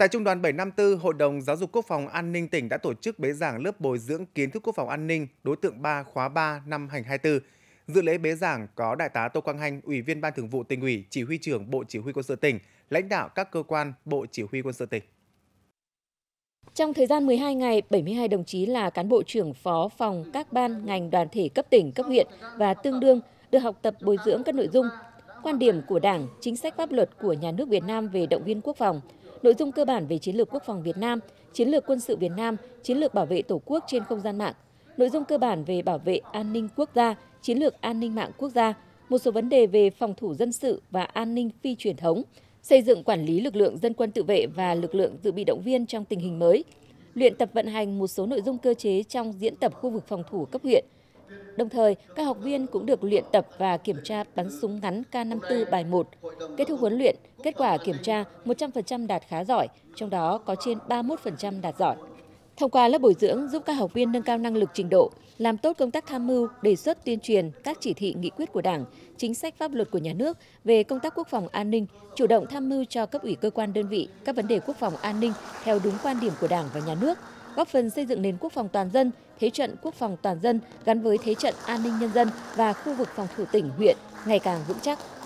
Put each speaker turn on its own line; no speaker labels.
Tại Trung đoàn 754, Hội đồng Giáo dục Quốc phòng An ninh tỉnh đã tổ chức bế giảng lớp bồi dưỡng kiến thức quốc phòng an ninh đối tượng 3 khóa 3 năm hành 24. Dự lễ bế giảng có Đại tá Tô Quang Hanh, Ủy viên Ban Thường vụ Tỉnh ủy, Chỉ huy trưởng Bộ Chỉ huy Quân sự tỉnh, lãnh đạo các cơ quan Bộ Chỉ huy Quân sự tỉnh.
Trong thời gian 12 ngày, 72 đồng chí là cán bộ trưởng phó phòng các ban ngành đoàn thể cấp tỉnh, cấp huyện và tương đương được học tập bồi dưỡng các nội dung quan điểm của Đảng, chính sách pháp luật của nhà nước Việt Nam về động viên quốc phòng, nội dung cơ bản về chiến lược quốc phòng Việt Nam, chiến lược quân sự Việt Nam, chiến lược bảo vệ Tổ quốc trên không gian mạng, nội dung cơ bản về bảo vệ an ninh quốc gia, chiến lược an ninh mạng quốc gia, một số vấn đề về phòng thủ dân sự và an ninh phi truyền thống, xây dựng quản lý lực lượng dân quân tự vệ và lực lượng dự bị động viên trong tình hình mới, luyện tập vận hành một số nội dung cơ chế trong diễn tập khu vực phòng thủ cấp huyện. Đồng thời, các học viên cũng được luyện tập và kiểm tra bắn súng ngắn K54 bài 1. Kết thúc huấn luyện, kết quả kiểm tra 100% đạt khá giỏi, trong đó có trên 31% đạt giỏi. Thông qua lớp bồi dưỡng giúp các học viên nâng cao năng lực trình độ, làm tốt công tác tham mưu, đề xuất tuyên truyền các chỉ thị nghị quyết của Đảng, chính sách pháp luật của nhà nước về công tác quốc phòng an ninh, chủ động tham mưu cho cấp ủy cơ quan đơn vị các vấn đề quốc phòng an ninh theo đúng quan điểm của Đảng và nhà nước, góp phần xây dựng nền quốc phòng toàn dân, thế trận quốc phòng toàn dân gắn với thế trận an ninh nhân dân và khu vực phòng thủ tỉnh, huyện ngày càng vững chắc.